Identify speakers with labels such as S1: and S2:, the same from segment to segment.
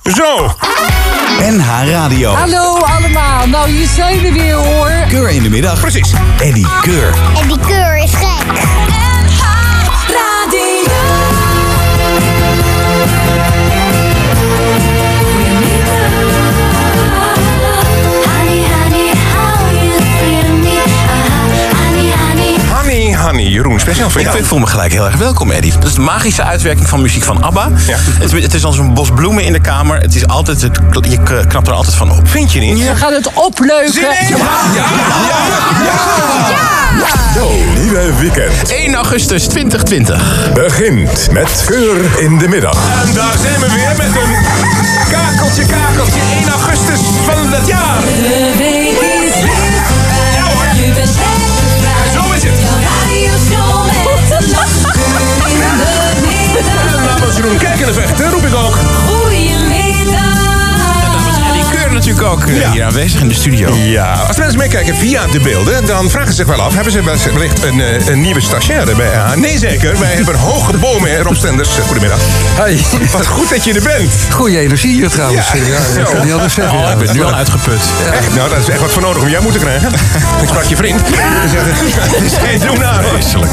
S1: Zo.
S2: NH Radio.
S3: Hallo allemaal, nou hier zijn we weer hoor.
S2: Keur in de middag.
S1: Precies.
S2: Eddie Keur.
S4: En die keur is gek.
S3: NH Radio.
S1: Honey, Jeroen, speciaal voor jou.
S5: Ik voel me gelijk heel erg welkom, Eddie. Dat is de magische uitwerking van muziek van ABBA.
S1: Ja.
S5: Het is als een bos bloemen in de kamer. Het is altijd, je knapt er altijd van op.
S1: Vind je niet?
S3: We gaan het opleuken.
S6: Jouw nieuwe weekend
S5: 1 augustus 2020.
S6: begint met Keur in de middag.
S1: En daar zijn we weer met een kakeltje. 1 augustus van het jaar.
S7: De week is weer.
S1: Ja hoor.
S7: Je bent echt
S1: Zo is het.
S7: jouw radioshow met de lach. Keur in de middag.
S1: Namens Jeroen Kijkendevecht roep ik ook.
S7: Goedemiddag.
S5: Die Keur natuurlijk ook hier aanwezig in de studio.
S1: Ja, als de mensen meekijken via de beelden, dan vragen ze zich wel af, hebben ze wellicht een nieuwe stagiaire bij AH? Nee, zeker. Wij hebben hoge bomen, Rob Stenders. Goedemiddag.
S8: Hey,
S1: Wat goed dat je er bent.
S8: goede energie hier trouwens.
S1: Ja.
S8: Ja, ik kan niet anders zeggen.
S5: Oh, ik ben nu al uitgeput.
S1: Echt? Nou, dat is echt wat voor nodig om jou moeten krijgen. Ik sprak je vriend. Die zegt, het is geen doen aan.
S5: Vreselijk.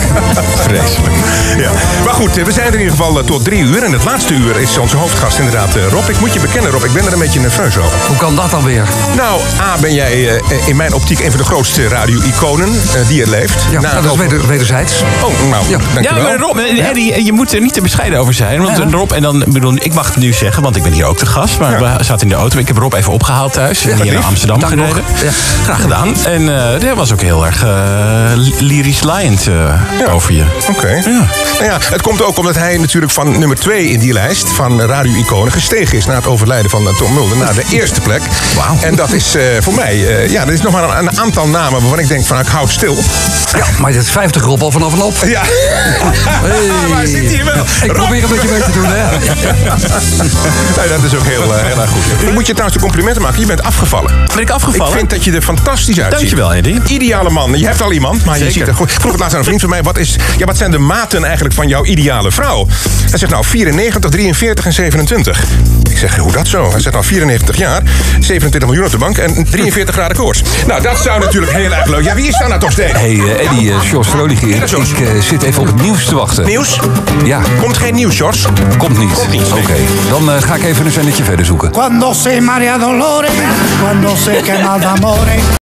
S1: Ja. Maar goed, we zijn er in ieder geval tot 3 uur. En het laatste uur is onze hoofdgast inderdaad Rob. Ik moet je bekennen, Rob, ik ben er een beetje nerveus over.
S8: Hoe kan dat dan weer?
S1: Nou, A, ben jij in mijn optiek een van de grootste radio-iconen die er leeft.
S8: Ja,
S1: Na-
S8: dat is wederzijds.
S1: Oh, nou,
S8: Ja.
S1: dankjewel.
S5: Ja, maar Rob, Eddie, je moet er niet te bescheiden over zijn. Want Rob, en dan bedoel ik mag het nu zeggen, want ik ben hier ook te gast. Maar we zaten in de auto. Ik heb Rob even opgehaald thuis. En hier naar Amsterdam
S8: Dank nog.
S5: gereden.
S8: Ja.
S5: Graag gedaan. En dat was ook heel erg lyrisch laaiend over je.
S1: Oké.
S5: Ja.
S1: Nou ja, het komt ook omdat hij natuurlijk van nummer 2 in die lijst van radio-iconen gestegen is na het overlijden van Tom Mulder naar de eerste plek.
S5: Wauw.
S1: En dat is voor mij, er is nog maar een aantal namen waarvan ik denk van ik hou stil.
S8: Ja, maar dit is 50 Rob al vanaf en op.
S1: Ja.
S8: Hey.
S1: Waar zit hij wel?
S8: Ik probeer een beetje mee te doen, hè.
S1: Nee, dat is ook heel erg goed. Ik moet je trouwens de complimenten maken. Je bent afgevallen.
S5: Ben ik afgevallen?
S1: Ik vind dat je er fantastisch uitziet.
S5: Dankjewel, Eddie.
S1: Ideale man. Je hebt al iemand, maar je
S5: Zeker.
S1: ziet er goed. Ik vroeg het laatst aan een vriend van mij. Wat zijn de maten eigenlijk van jouw ideale vrouw? Hij zegt nou 94, 43 en 27. Ik zeg, hoe dat zo? Hij zegt nou 94 jaar, 27 miljoen op de bank en 43 graden koorts. Nou, dat zou natuurlijk heel erg leuk. Ja, wie is daar nou toch steeds?
S8: Hey Eddie, Sjors Vrolijk hier.
S1: Ja, Sjors.
S8: Ik zit even op het nieuws te wachten.
S1: Nieuws?
S8: Ja,
S1: Komt geen nieuws, Sjors?
S8: komt niet.
S1: Komt niet, nee.
S8: Oké, dan ga ik even een zennetje verder zoeken.
S9: Cuando se marea dolores, cuando se quema de amores.